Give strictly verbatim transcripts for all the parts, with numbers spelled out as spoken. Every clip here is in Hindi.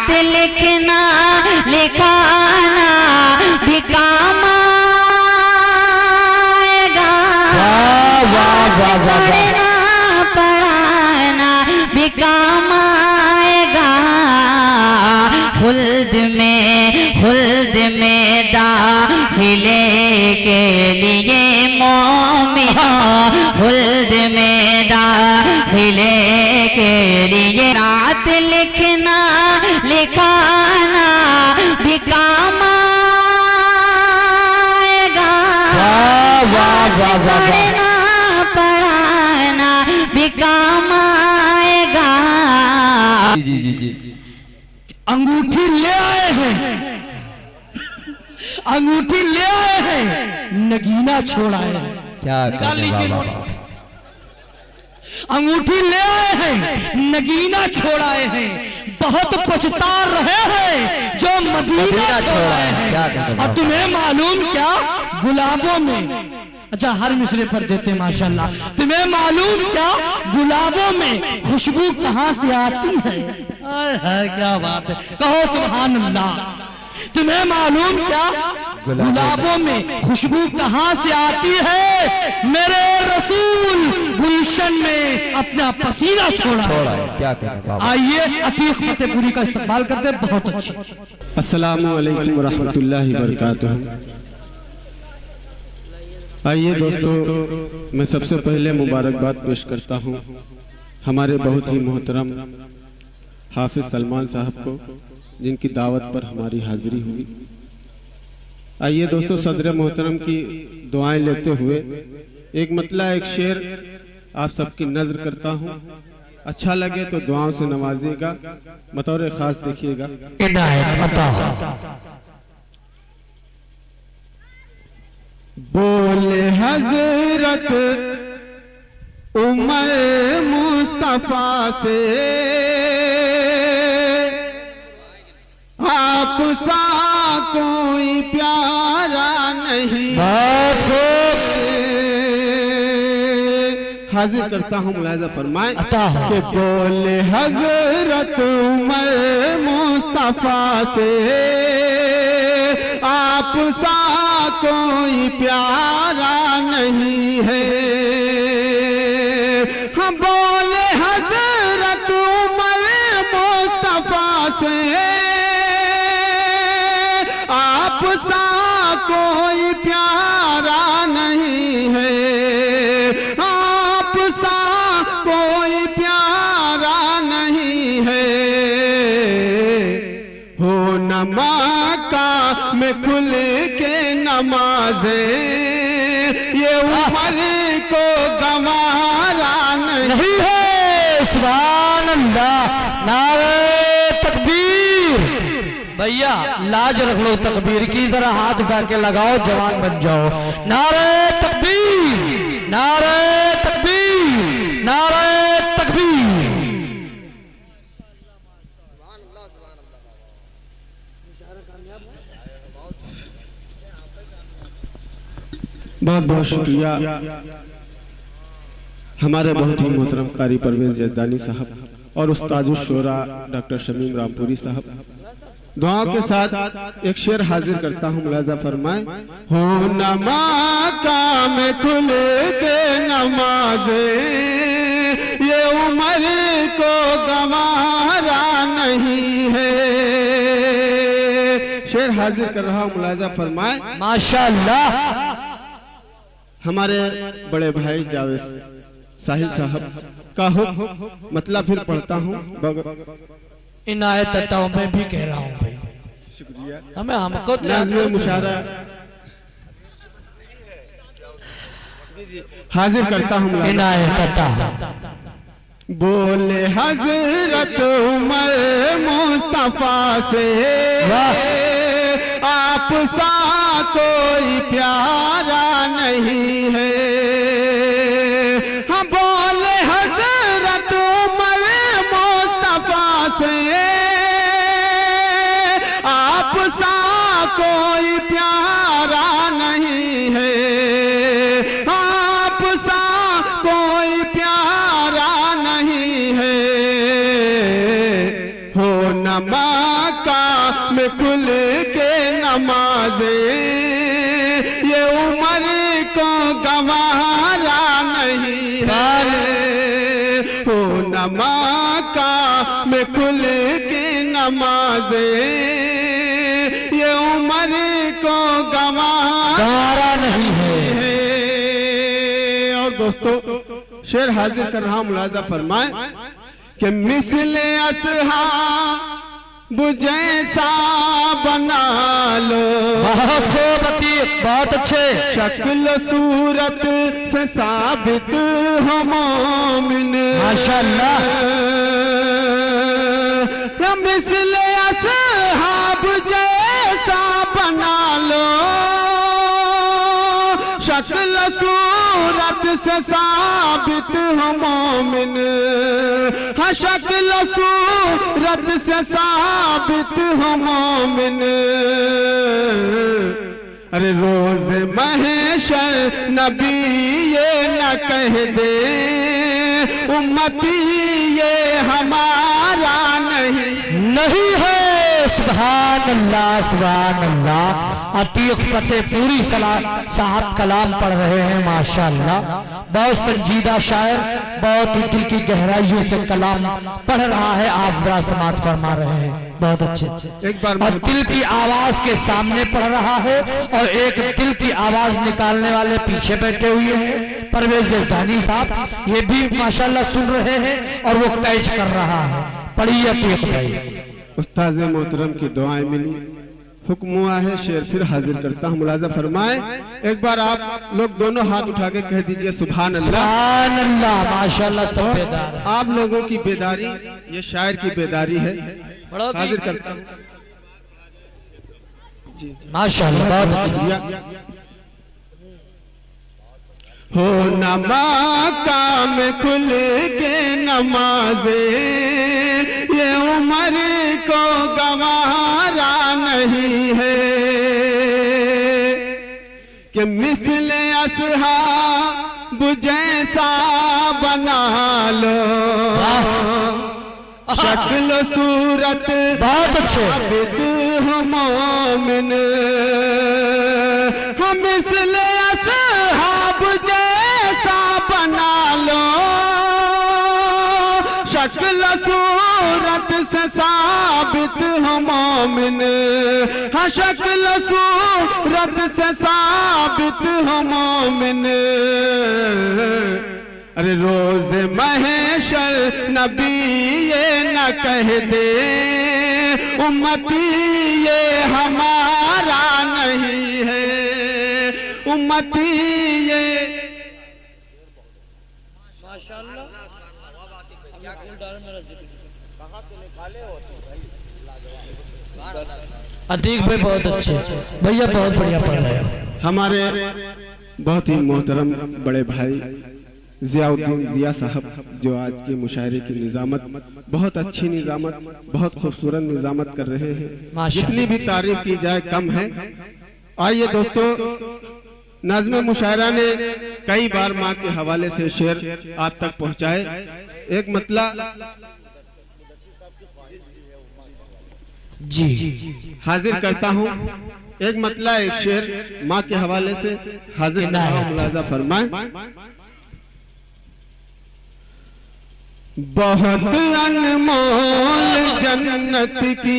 नात लिखना लिखाना भी काम आएगा, पढ़ना पढ़ाना भी काम आएगा। खुल्द में खुल्द में दाखिले के लिए मोमिनों, खुल्द में दाखिले के लिए नात लिखना लिखाना भी काम आएगा, पढ़ना पढ़ाना भी काम आएगा। जी जी जी अंगूठी ले आए हैं, अंगूठी ले आए हैं, नगीना छोड़ आए हैं। क्या निकाल लीजिए नोट। अंगूठी ले आए हैं, नगीना छोड़ आए हैं, बहुत पछता रहे हैं जो मदीना छोड़ आए हैं। और तुम्हें मालूम क्या गुलाबों में, अच्छा हर मिसरे पर देते माशाल्लाह, तुम्हें मालूम क्या गुलाबों में खुशबू कहां से आती है? है क्या बात है, कहो सुभान अल्लाह। तुम्हें मालूम क्या गुलाबों में खुशबू कहां से आती है? मेरे रसूल गुलशन में अपना पसीना छोड़ा, छोड़ा है। क्या कहना, आइए अतीक फतेहपुरी का इस्तकबाल करते हैं। बहुत अच्छी। अस्सलामु अलैकुम वरहमतुल्लाहि वबरकातुहू। आइए दोस्तों, मैं सबसे पहले मुबारकबाद पेश करता हूँ हमारे बहुत ही मोहतरम हाफिज सलमान साहब को, जिनकी दावत पर हमारी हाजिरी हुई। आइए दोस्तों, सदर मोहतरम की दुआएं लेते हुए एक मतला एक शेर आप सबकी नजर करता हूँ। अच्छा लगे तो दुआओं से नवाजिएगा, बतौर खास देखिएगा। बोले हजरत उमर मुस्तफा से आप सा कोई प्यारा नहीं। हाजिर करता हूँ, मुलाहिजा फरमाए कि बोले हजरत उमर मुस्तफा से आप सा कोई प्यारा नहीं है। हम बोले हजरत उमर मुस्तफा से आप सा कोई प्यारा नहीं है, आप सा कोई प्यारा नहीं है। हो नमाका में खुल के नमाजे ये उमर को गवारा नहीं है। सुभान अल्लाह, नारे तकबीर। भैया लाज रख लो तकबीर की, जरा हाथ उठा के लगाओ, जवान बन जाओ। नारे तकबीर, नारे तकबीर, नारे तकबीर। बहुत बहुत शुक्रिया हमारे बहुत ही मोहतरम कारी परवेज जरदानी साहब और उस्तादुश शोरा डॉक्टर शमीम रामपुरी साहब। दुआओं के साथ एक शेर हाजिर करता हूँ, मुलाजा फरमाए। हो नमाका में खुल के नमाजे ये उमर को गवारा नहीं है। शेर हाजिर कर रहा हूँ, मुलाजा फरमाए। माशाअल्लाह। हमारे बड़े भाई जावेद साहिल साहब का हो मतलब फिर पढ़ता हूँ। इनायत अताओं में भी कह रहा हूँ भाई, शुक्रिया। हमें हमको नाज़िम मुशारा हाजिर करता हूँ। इनायत अता बोले हजरत उमर मुस्तफा से आप सा कोई प्यारा नहीं है। हम बोले हजरत उमर मुस्तफा से आप सा कोई प्यारा नहीं है, आप सा कोई प्यारा नहीं है। हो न नमाका में खुल के नमाजे ये उम्र को गवारा नहीं है। हो नमाका में खुल के नमाजे ये उम्र को गवारा नहीं है। और दोस्तों शेर हाजिर कर रहा मुलाजा फरमाए कि मिसले असहाब जैसा बना लो। बहुत खूब बहुत अच्छे। शक्ल सूरत से साबित हो मोमिन माशाअल्लाह। मिसले असहाब जैसा बना लो। शक्ल सूरत से साबित हो मोमिन। हाँ शक्ल सूरत से साबित हो मोमिन। अरे रोज महशर नबी ये न कह दे उम्मती ये हमारा नहीं नहीं है। सुभान अल्लाह सुभान अल्लाह। अतीक फतेह पूरी साहब कलाम पढ़ रहे हैं माशाअल्लाह। बहुत संजीदा शायर, बहुत ही दिल की गहराइयों से कलाम पढ़ रहा है। आप जरा समात फरमा रहे हैं, बहुत अच्छे। एक बार और दिल की आवाज के सामने पढ़ रहा है और एक दिल की आवाज निकालने वाले पीछे बैठे हुए हैं परवेज जज़दानी साहब, ये भी माशाअल्लाह सुन रहे हैं और वो कैच कर रहा है। पढ़िए अतीक भाई। उस्ताद मोहतरम की दुआएं मिली, हुक्म हुआ है, शेर फिर हाजिर करता हूँ। मुलाजा फरमाए। एक बार आप लोग दोनों हाथ उठा के कह दीजिए सुभान अल्लाह। सुभान अल्लाह माशाअल्लाह। सब बेदार है। आप लोगों की बेदारी ये शायर की बेदारी है। हाजिर करता हूँ माशाअल्लाह। बहुत शुक्रिया। हो नमाका में खुल के नमाजे ये उम्र को गवारा नहीं है। कि मिसले असहाब जैसा बना लो। शक्ल सूरत बहुत अच्छे। साबित हो मोमिन। हम मिसले असहाब जैसा बना लो। शक्ल सूरत से साबित हो मोमिन। हाँ शक्ल सूरत से साबित हो मोमिन। अरे रोज महशर नबी ये न कह दे उम्मती ये हमारा नहीं है। उम्मती ये अतीक भाई बहुत अच्छे भैया, बहुत बढ़िया पढ़ रहे हो। हमारे बहुत ही मोहतरम बड़े भाई जियाउद्दीन जिया साहब जो आज के मुशायरे की निजामत, बहुत अच्छी निजामत, बहुत खूबसूरत निजामत कर रहे हैं। जितनी भी तारीफ की जाए कम है। आइए दोस्तों, नाज़्म मुशायरा ने कई बार माँ के हवाले से शेर आप तक पहुँचाए। एक मतला जी हाजिर करता हूँ। एक मतला एक शेर माँ के हवाले से हाजिर करता हूँ। मुलाजा फरमाए। बहुत अनमोल जन्नत की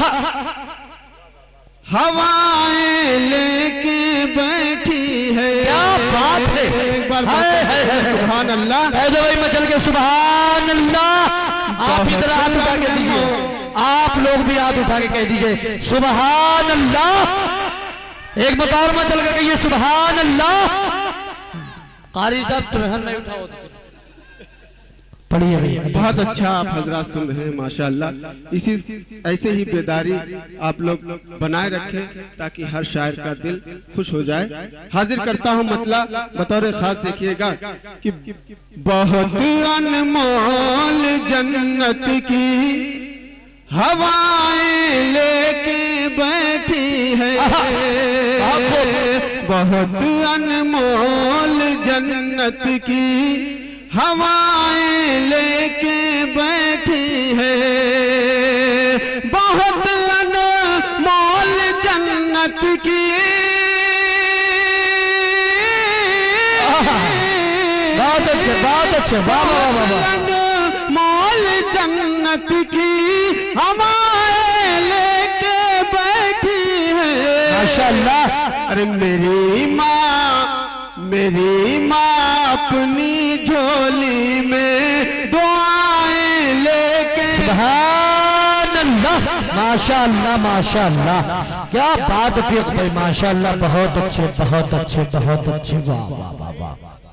हवाएं लेके बैठी है। क्या बात है। एक बार सुभान अल्लाह। भाई मचल के सुभान अल्लाह। आप इधर हाथ उठा के दीजिए, आप लोग भी हाथ उठा के कह दीजिए सुभान अल्लाह। एक बतौर मचल के कहिए सुभान अल्लाह। कारी साहब तुम्हें नहीं उठाओ, पढ़िए भैया। बहुत अच्छा आप हजरात सुन रहे हैं माशाअल्लाह। इसी ऐसे ही बेदारी आप लोग बनाए रखें ताकि हर शायर का दिल खुश हो जाए। हाजिर करता हूँ मतलब बतौर खास देखिएगा कि बहुत अनमोल जन्नत की हवाएं लेके बैठी है। बहुत अनमोल जन्नत की हवाएं लेके बैठी है। बहुत अच्छे, वाह वाह वाह वाह। अनमोल जन्नत की हवाएं लेके बैठी है माशाअल्लाह। अरे मेरी माँ मेरी माँ अपनी झोली में दुआएं लेके। सुभान अल्लाह, माशाअल्लाह माशाअल्लाह, क्या बात थी भाई, माशाअल्लाह, बहुत अच्छे बहुत अच्छे बहुत अच्छे, वाह वाह वाह वाह।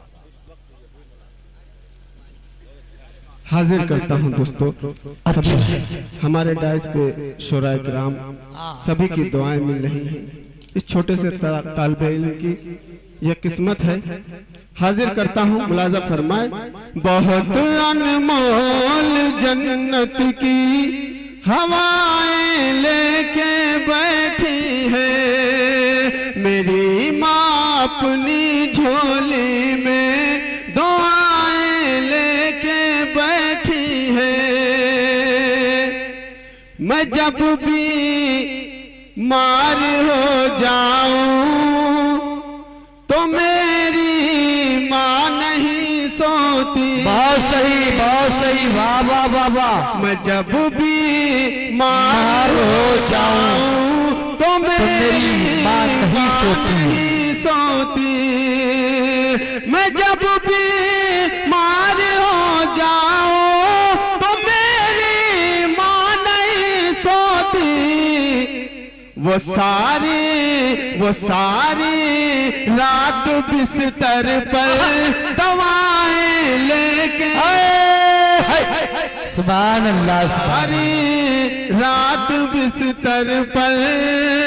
हाजिर करता हूं दोस्तों, सभी हमारे डाइस पे शोराए किराम सभी की दुआएं मिल रही हैं। इस छोटे से तालिबे इल्म की यह किस्मत है। हाजिर करता हूं, मुलाजा फरमाए। बहुत अनमोल जन्नत की हवाएं लेके बैठी है मेरी माँ अपनी झोली में दुआएं लेके बैठी है। मैं जब भी मार हो जाऊं तो मेरी माँ नहीं सोती। बहुत सही बहुत सही, वाह वाह वाह वाह। मैं जब भी मार हो जाऊं तो मेरी माँ नहीं सोती नहीं सोती। मैं जब भी मार हो जाऊं तो मेरी माँ नहीं सोती। वो सारी वो सारी रात बिस्तर पर दवाएं लेके। सुभान अल्लाह, सारी रात बिस्तर पर